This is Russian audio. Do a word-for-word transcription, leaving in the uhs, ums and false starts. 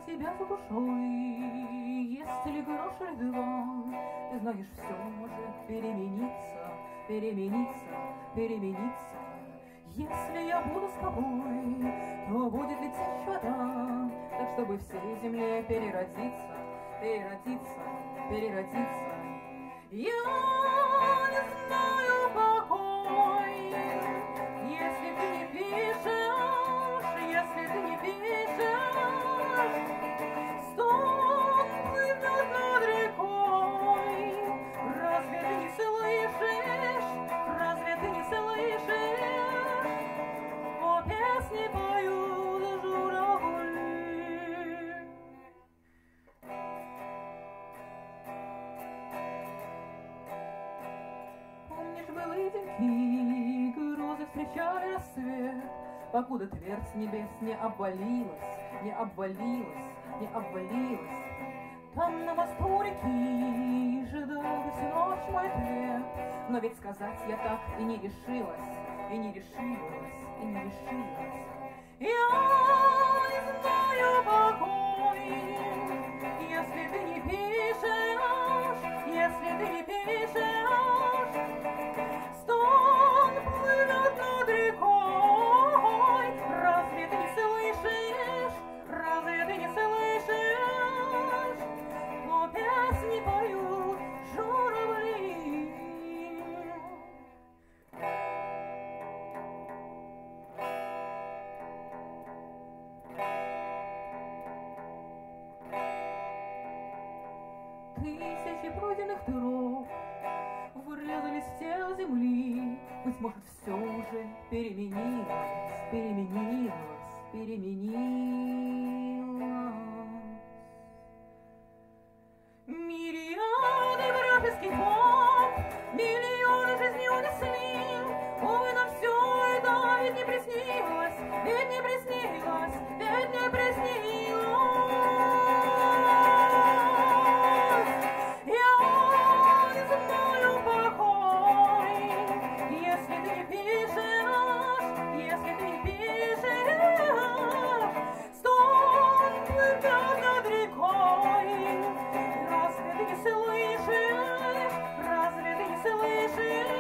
себя за душой, есть ли грош или два, ты знаешь, все может перемениться, перемениться, перемениться. Если я буду с тобой, то будет лететь вода, так чтобы всей земле переродиться, переродиться, переродиться. Я не знаю покой, если ты не пишешь, если ты не пишешь. Стон плывет над рекой, разве ты не слышишь, разве ты не слышишь? О, песни поют журавли. Помнишь, былые деньки, грозы встречали рассвет, покуда твердь небес не обвалилась, не обвалилась, не обвалилась. Там на мосту реки ждал всю ночь мой ответ, но ведь сказать я так и не решилась, и не решилась, и не решилась. Я не знаю покой, если ты не пишешь, если ты не пишешь. Стон плывет над рекой, разве ты не слышишь, разве ты не слышишь? Но песни поют журавли. Тысячи пройденных дорог вырезались в тел земли. Быть может, все уже переменилось, переменилось, переменилось. Мириады графических бомб, миллионы жизней унесли. Увы, нам все это ведь не приснилось, ведь не приснилось, ведь не приснилось. Разве ты не слышишь?